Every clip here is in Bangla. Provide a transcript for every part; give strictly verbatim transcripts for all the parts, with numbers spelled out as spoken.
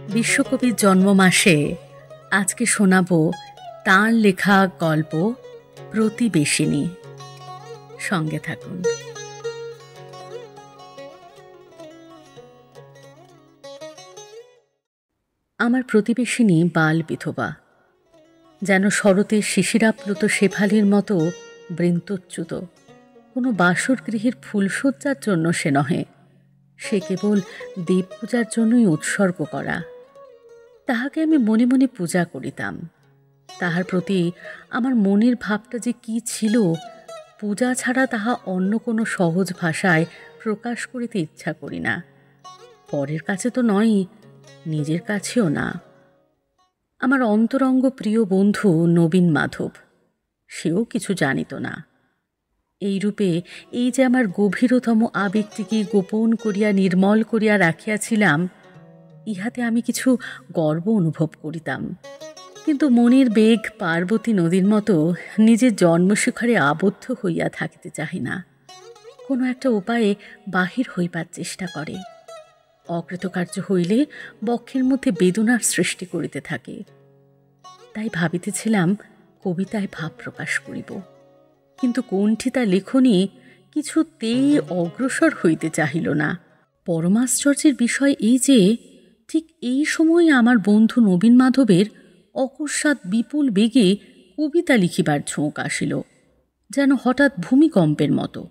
বিশ্বকবির জন্মমাসে আজকে শোনাব তাঁর লেখা গল্প প্রতিবেশিনী। সঙ্গে থাকুন। আমার প্রতিবেশিনী বাল বিধবা, যেন শরতের শিশিরাপ্লুত শেফালির মতো বৃন্তচ্যুত। কোনো বাসর গৃহের ফুলশয্যার জন্য সে নহে, সে কেবল দেব পূজার জন্যই উৎসর্গ করা। তাহাকে আমি মনে মনে পূজা করিতাম। তাহার প্রতি আমার মনের ভাবটা যে কি ছিল, পূজা ছাড়া তাহা অন্য কোনো সহজ ভাষায় প্রকাশ করিতে ইচ্ছা করি না। পরের কাছে তো নয়ই, নিজের কাছেও না। আমার অন্তরঙ্গ প্রিয় বন্ধু নবীন মাধব, সেও কিছু জানিত না। এইরূপে এই যে আমার গভীরতম আবেগটিকে গোপন করিয়া নির্মল করিয়া রাখিয়াছিলাম, ইহাতে আমি কিছু গর্ব অনুভব করিতাম। কিন্তু মনের বেগ পার্বতী নদীর মতো নিজের জন্মশিখরে আবদ্ধ হইয়া থাকিতে চাহি না, কোনো একটা উপায়ে বাহির হইবার চেষ্টা করে। অকৃতকার্য হইলে বক্ষের মধ্যে বেদনার সৃষ্টি করিতে থাকে। তাই ভাবিতেছিলাম কবিতায় ভাব প্রকাশ করিব, কিন্তু কোনটি তা লেখনী কিছুতেই অগ্রসর হইতে চাহিল না। পরমাশ্চর্যের বিষয় এই যে, ঠিক এই সময় আমার বন্ধু নবীন মাধবের অকস্মাৎ বিপুল বেগে কবিতা লিখিবার ঝোঁক আসিল, যেন হঠাৎ ভূমিকম্পের মতো।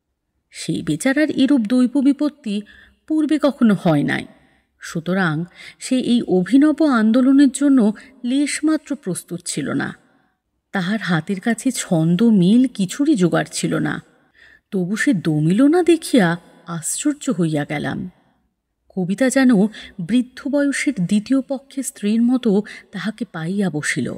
সেই বেচারার এরূপ দৈব বিপত্তি পূর্বে কখনো হয় নাই, সুতরাং সে এই অভিনব আন্দোলনের জন্য লেশমাত্র প্রস্তুত ছিল না। তাহার হাতের কাছে ছন্দ মিল কিছুরই জোগাড় ছিল না। তবু সে দমিল না দেখিয়া আশ্চর্য হইয়া গেলাম। কবিতা যেন বৃদ্ধ বয়সের দ্বিতীয় পক্ষে স্ত্রীর মতো তাহাকে পাইয়া বসিল।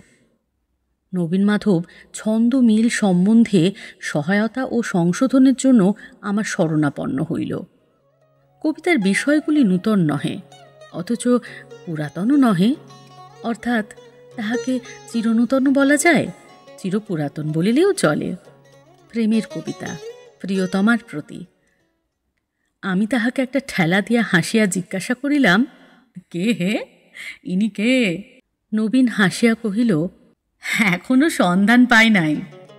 নবীন মাধব ছন্দ মিল সম্বন্ধে সহায়তা ও সংশোধনের জন্য আমার শরণাপন্ন হইল। কবিতার বিষয়গুলি নূতন নহে, অথচ পুরাতনও নহে, অর্থাৎ তাহাকে চিরনূতন বলা যায়, চিরপুরাতন বলিলেও চলে। প্রেমের কবিতা, প্রিয়তমার প্রতি। আমি তাহাকে একটা ঠেলা দিয়া হাসিয়া জিজ্ঞাসা করিলাম, কে হে, ইনি কে? নবীন হাসিয়া কহিল, এখনো সন্ধান পাই নাই।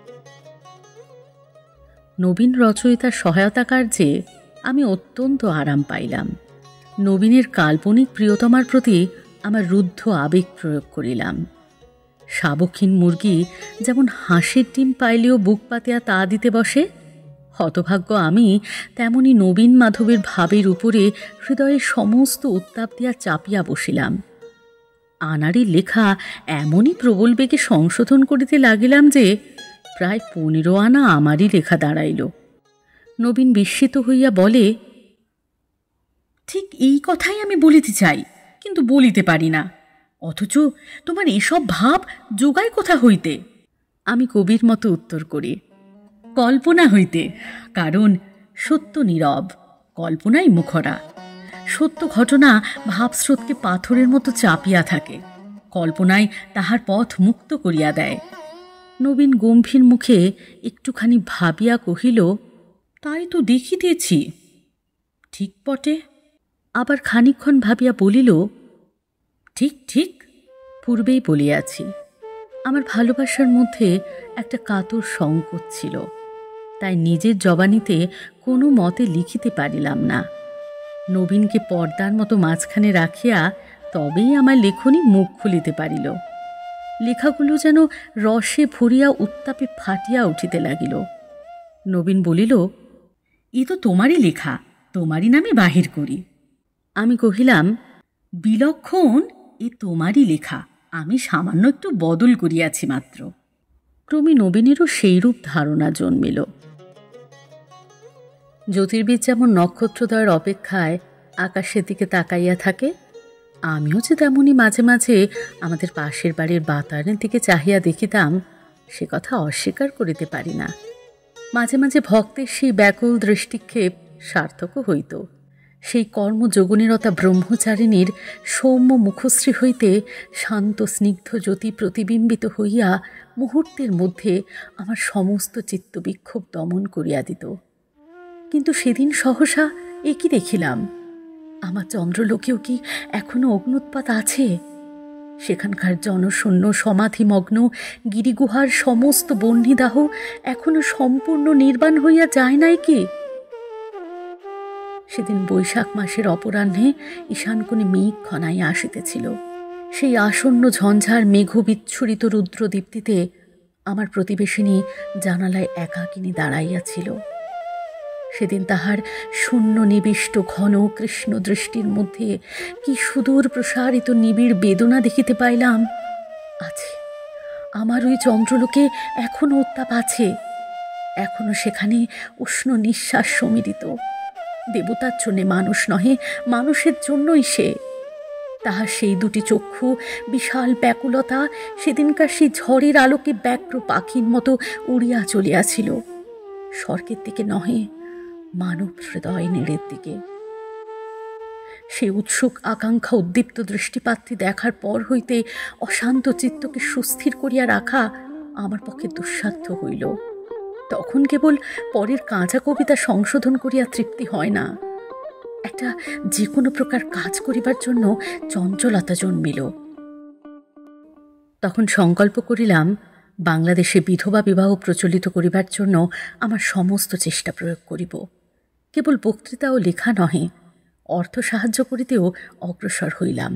নবীন রচয়িতার সহায়তা কার্যে আমি অত্যন্ত আরাম পাইলাম। নবীনের কাল্পনিক প্রিয়তমার প্রতি আমার রুদ্ধ আবেগ প্রয়োগ করিলাম। শাবকহীন মুরগি যেমন হাঁসের ডিম পাইলেও বুক পাতিয়া তা দিতে বসে, হতভাগ্য আমি তেমনি নবীন মাধবের ভাবের উপরে হৃদয়ের সমস্ত উত্তাপ দিয়া চাপিয়া বসিলাম। আনাড়ির লেখা এমনই প্রবল বেগে সংশোধন করিতে লাগিলাম যে প্রায় পনেরো আনা আমারই লেখা দাঁড়াইল। নবীন বিস্মিত হইয়া বলে, ঠিক এই কথাই আমি বলিতে চাই, কিন্তু বলিতে পারি না, অথচ তোমার এসব ভাব যোগায় কোথা হইতে? আমি কবির মতো উত্তর করি, কল্পনা হইতে, কারণ সত্য নীরব, কল্পনাই মুখরা। সত্য ঘটনা ভাবস্রোতকে পাথরের মতো চাপিয়া থাকে, কল্পনায় তাহার পথ মুক্ত করিয়া দেয়। নবীন গম্ভীর মুখে একটুখানি ভাবিয়া কহিল, তাই তো দেখিতেছি, ঠিক বটে। আবার খানিকক্ষণ ভাবিয়া বলিল, ঠিক ঠিক, পূর্বেই বলিয়াছি। আমার ভালোবাসার মধ্যে একটা কাতর সংকোচ ছিল, তাই নিজের জবানিতে কোনো মতে লিখিতে পারিলাম না। নবীনকে পর্দার মতো মাঝখানে রাখিয়া তবেই আমার লেখনী মুখ খুলিতে পারিল। লেখাগুলো যেন রসে ভরিয়া উত্তাপে ফাটিয়া উঠিতে লাগিল। নবীন বলিল, এ তো তোমারই লেখা, তোমারই নামে বাহির করি। আমি কহিলাম, বিলক্ষণ, এ তোমারই লেখা, আমি সামান্য একটু বদল করিয়াছি মাত্র। ক্রমে নবীনেরও সেইরূপ ধারণা জন্মিল। জ্যোতির্বিদ যেমন নক্ষত্রদ্বয়ের অপেক্ষায় আকাশের দিকে তাকাইয়া থাকে, আমিও যে তেমনি মাঝে মাঝে আমাদের পাশের বাড়ির বাতায়নের দিকে চাহিয়া দেখিতাম, সে কথা অস্বীকার করিতে পারি না। মাঝে মাঝে ভক্তের সেই ব্যাকুল দৃষ্টিক্ষেপ সার্থকও হইত। সেই কর্মযোগিনীরতা ব্রহ্মচারিণীর সৌম্য মুখশ্রী হইতে শান্ত স্নিগ্ধ জ্যোতি প্রতিবিম্বিত হইয়া মুহূর্তের মধ্যে আমার সমস্ত চিত্তবিক্ষোভ দমন করিয়া দিত। কিন্তু সেদিন সহসা একই দেখিলাম, আমার চন্দ্রলোকেও কি এখনো অগ্নুৎপাত আছে? সেখানকার জনশূন্য সমাধিমগ্ন গিরিগুহার সমস্ত বহ্নিদাহ এখনো সম্পূর্ণ নির্বাণ হইয়া যায় নাই কি? সেদিন বৈশাখ মাসের অপরাহ্নে ঈশানকোণে মেঘ ঘনাইয়া আসিতেছিল। সেই আসন্ন ঝঞ্ঝার মেঘ বিচ্ছুরিত রুদ্রদীপ্তিতে আমার প্রতিবেশিনী জানালায় একাকিনী দাঁড়াইয়াছিল। সেদিন তাহার শূন্য নিবিষ্ট ঘন কৃষ্ণ দৃষ্টির মধ্যে কি সুদূর প্রসারিত নিবিড় বেদনা দেখিতে পাইলাম। আছে, আমার ওই চন্দ্রলোকে এখনো উত্তাপ আছে, এখনো সেখানে উষ্ণ নিঃশ্বাস সমীরিত। দেবতার জন্যে মানুষ নহে, মানুষের জন্যই সে। তাহার সেই দুটি চক্ষু বিশাল ব্যাকুলতা সেদিনকার সেই ঝড়ের আলোকে ব্যগ্র পাখির মতো উড়িয়া চলিয়াছিল, স্বর্গের দিকে নহে, মানব হৃদয় নীড়ের দিকে। সে উৎসুক আকাঙ্ক্ষা উদ্দীপ্ত দৃষ্টিপাতটি দেখার পর হইতে অশান্ত চিত্তকে সুস্থির করিয়া রাখা আমার পক্ষে দুঃসাধ্য হইল। তখন কেবল পরের কাঁচা কবিতা সংশোধন করিয়া তৃপ্তি হয় না, একটা যে কোনো প্রকার কাজ করিবার জন্য চঞ্চলতা জন্মিল। তখন সংকল্প করিলাম বাংলাদেশে বিধবা বিবাহ প্রচলিত করিবার জন্য আমার সমস্ত চেষ্টা প্রয়োগ করিব। কেবল বক্তৃতা ও লেখা নহে, অর্থ সাহায্য করিতেও অগ্রসর হইলাম।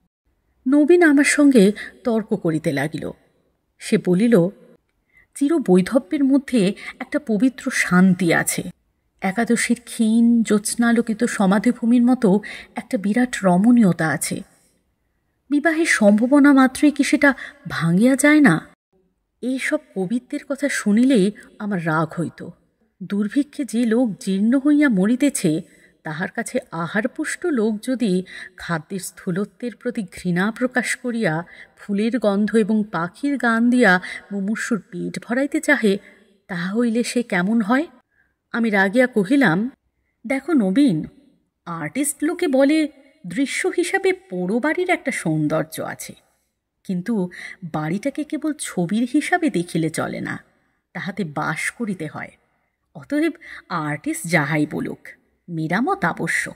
নবীন আমার সঙ্গে তর্ক করিতে লাগিল। সে বলিল, চির বৈধব্যের মধ্যে একটা পবিত্র শান্তি আছে। একাদশীর ক্ষীণ জ্যোৎস্নালোকিত সমাধিভূমির মতো একটা বিরাট রমণীয়তা আছে। বিবাহের সম্ভাবনা মাত্রই কি সেটা ভাঙিয়া যায় না? এইসব কবিত্বের কথা শুনিলেই আমার রাগ হইত। দুর্ভিক্ষে যে লোক জীর্ণ হইয়া মরিতেছে, তাহার কাছে আহারপুষ্ট লোক যদি খাদ্যের স্থূলত্বের প্রতি ঘৃণা প্রকাশ করিয়া ফুলের গন্ধ এবং পাখির গান দিয়া মুমূর্ষুর পেট ভরাইতে চাহে, তাহা হইলে সে কেমন হয়? আমি রাগিয়া কহিলাম, দেখো নবীন, আর্টিস্ট লোকে বলে দৃশ্য হিসাবে পোড়ো বাড়ির একটা সৌন্দর্য আছে, কিন্তু বাড়িটাকে কেবল ছবির হিসাবে দেখিলে চলে না, তাহাতে বাস করিতে হয়। অতএব আর্টিস্ট যাহাই বলুক, মেরামত আবশ্যক।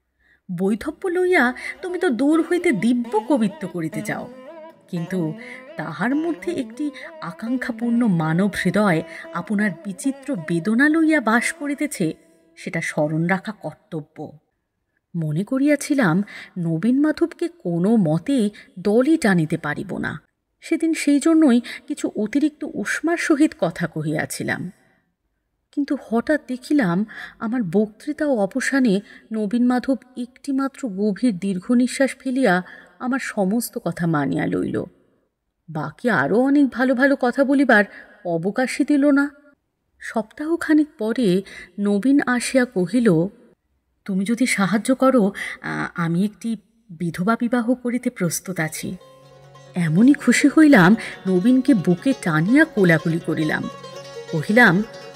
বৈধব্য লইয়া তুমি তো দূর হইতে দিব্য কবিত্ব করিতে যাও, কিন্তু তাহার মধ্যে একটি আকাঙ্ক্ষাপূর্ণ মানব হৃদয় আপনার বিচিত্র বেদনা লইয়া বাস করিতেছে, সেটা স্মরণ রাখা কর্তব্য। মনে করিয়াছিলাম নবীন মাধবকে কোনো মতে দলই টানিতে পারিব না। সেদিন সেই জন্যই কিছু অতিরিক্ত উষ্মার সহিত কথা কহিয়াছিলাম। কিন্তু হঠাৎ দেখিলাম আমার বক্তৃতা ও অবসানে নবীন মাধব একটিমাত্র গভীর দীর্ঘ নিঃশ্বাস ফেলিয়া আমার সমস্ত কথা মানিয়া লইল। বাকি আরও অনেক ভালো ভালো কথা বলিবার অবকাশই দিল না। সপ্তাহখানিক পরে নবীন আসিয়া কহিল, তুমি যদি সাহায্য করো, আমি একটি বিধবা বিবাহ করিতে প্রস্তুত আছি। এমনই খুশি হইলাম, নবীনকে বুকে টানিয়া কোলাকুলি করিলাম। কহিলাম,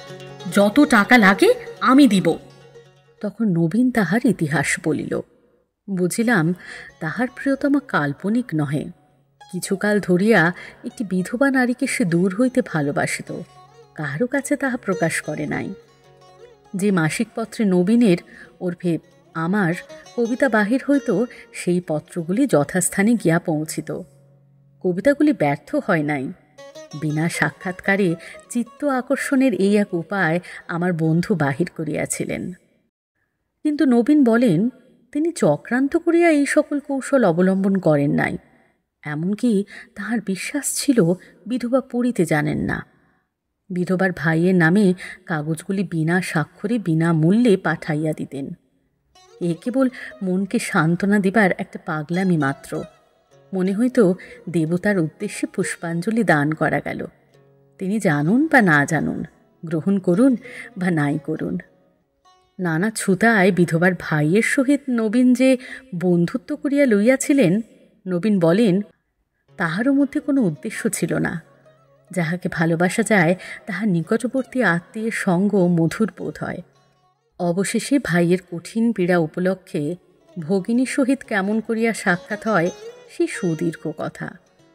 যত টাকা লাগে আমি দিব। তখন নবীন তাহার ইতিহাস বলিল। বুঝিলাম তাহার প্রিয়তমা কাল্পনিক নহে। কিছুকাল ধরিয়া একটি বিধবা নারীকে সে দূর হইতে ভালোবাসিত, কাহারও কাছে তাহা প্রকাশ করে নাই। যে মাসিক পত্রে নবীনের ওরফে আমার কবিতা বাহির হইত, সেই পত্রগুলি যথাস্থানে গিয়া পৌঁছিত। কবিতাগুলি ব্যর্থ হয় নাই। বিনা সাক্ষাৎকারে চিত্ত আকর্ষণের এই এক উপায় আমার বন্ধু বাহির করিয়াছিলেন। কিন্তু নবীন বলেন, তিনি চক্রান্ত করিয়া এই সকল কৌশল অবলম্বন করেন নাই। এমনকি তাহার বিশ্বাস ছিল বিধবা পড়িতে জানেন না। বিধবার ভাইয়ের নামে কাগজগুলি বিনা স্বাক্ষরে বিনা মূল্যে পাঠাইয়া দিতেন। এ কেবল মনকে সান্ত্বনা দিবার একটা পাগলামি মাত্র। মনে হইত দেবতার উদ্দেশ্যে পুষ্পাঞ্জলি দান করা গেল। তিনি জানুন বা না জানুন, গ্রহণ করুন বা নাই করুন। নানা ছুতায় বিধবার ভাইয়ের সহিত নবীন যে বন্ধুত্ব করিয়া লইয়াছিলেন, নবীন বলেন, তাহারও মধ্যে কোনো উদ্দেশ্য ছিল না। যাহাকে ভালোবাসা যায় তাহার নিকটবর্তী আত্মীয়ের সঙ্গ মধুর বোধ হয়। অবশেষে ভাইয়ের কঠিন পীড়া উপলক্ষে ভগিনীর সহিত কেমন করিয়া সাক্ষাৎ হয়, সেই সুদীর্ঘ কথা।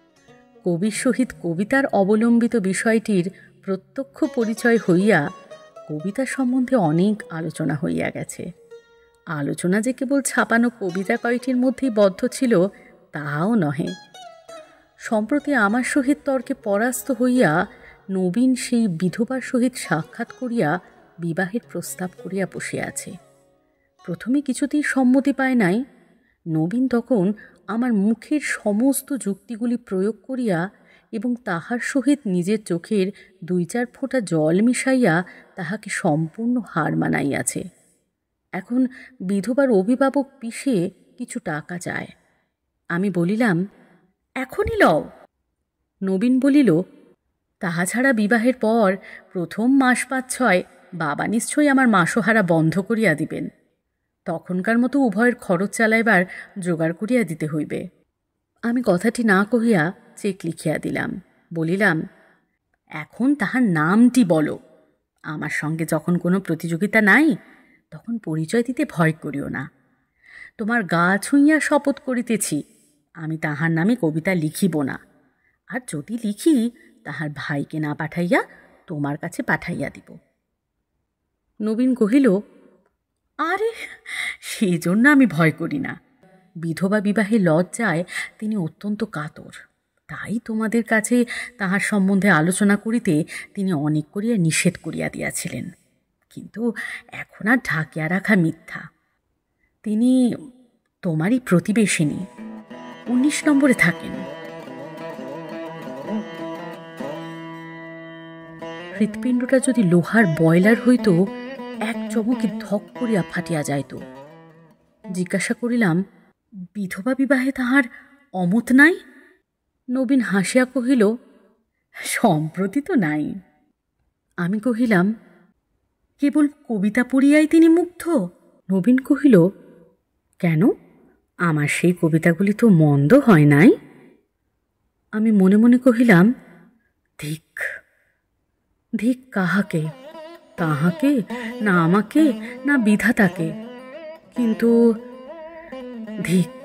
কবির সহিত কবিতার অবলম্বিত বিষয়টির প্রত্যক্ষ পরিচয় হইয়া কবিতা সম্বন্ধে অনেক আলোচনা হইয়া গেছে। আলোচনা যে কেবল ছাপানো কবিতা কয়টির মধ্যেই বদ্ধ ছিল তাও নহে। সম্প্রতি আমার সহিত তর্কে পরাস্ত হইয়া নবীন সেই বিধবার সহিত সাক্ষাৎ করিয়া বিবাহের প্রস্তাব করিয়া বসিয়াছে। প্রথমে কিছুতেই সম্মতি পায় নাই। নবীন তখন আমার মুখের সমস্ত যুক্তিগুলি প্রয়োগ করিয়া এবং তাহার সহিত নিজের চোখের দুই চার ফোঁটা জল মিশাইয়া তাহাকে সম্পূর্ণ হার মানাইয়াছে। এখন বিধবার অভিভাবক পিষে কিছু টাকা চায়। আমি বলিলাম, এখনই লও। নবীন বলিল, তাহা ছাড়া বিবাহের পর প্রথম মাস পাঁচ ছয় বাবা নিশ্চয়ই আমার মাসোহারা বন্ধ করিয়া দিবেন। তখনকার মতো উভয়ের খরচ চালাইবার জোগাড় করিয়া দিতে হইবে। আমি কথাটি না কহিয়া চেক লিখিয়া দিলাম। বলিলাম, এখন তাহার নামটি বলো। আমার সঙ্গে যখন কোনো প্রতিযোগিতা নাই তখন পরিচয় দিতে ভয় করিও না। তোমার গা ছুঁইয়া শপথ করিতেছি, আমি তাহার নামে কবিতা লিখিব না। আর যদি লিখি তাহার ভাইকে না পাঠাইয়া তোমার কাছে পাঠাইয়া দিব। নবীন কহিল, আরে সেই জন্য আমি ভয় করি না। বিধবা বিবাহে লজ্জায় তিনি অত্যন্ত কাতর, তাই তোমাদের কাছে তাহার সম্বন্ধে আলোচনা করিতে তিনি অনেক করিয়া নিষেধ করিয়া দিয়াছিলেন। কিন্তু এখন আর ঢাকিয়া রাখা মিথ্যা। তিনি তোমারই প্রতিবেশিনী, উনিশ নম্বরে থাকেন। হৃৎপিণ্ডটা যদি লোহার বয়লার হইত এক চমকে ধক করিয়া ফাটিয়া যাইত। জিজ্ঞাসা করিলাম, বিধবা বিবাহে তাহার অমত নাই? নবীন হাসিয়া কহিল, সম্প্রতি তো নাই। আমি কহিলাম, কেবল কবিতা পড়িয়াই তিনি মুগ্ধ? নবীন কহিল, কেন, আমার সেই কবিতাগুলি তো মন্দ হয় নাই। আমি মনে মনে কহিলাম, ধিক ধিক কাহাকে, তাহাকে না আমাকে না বিধাতাকে, কিন্তু ধিক।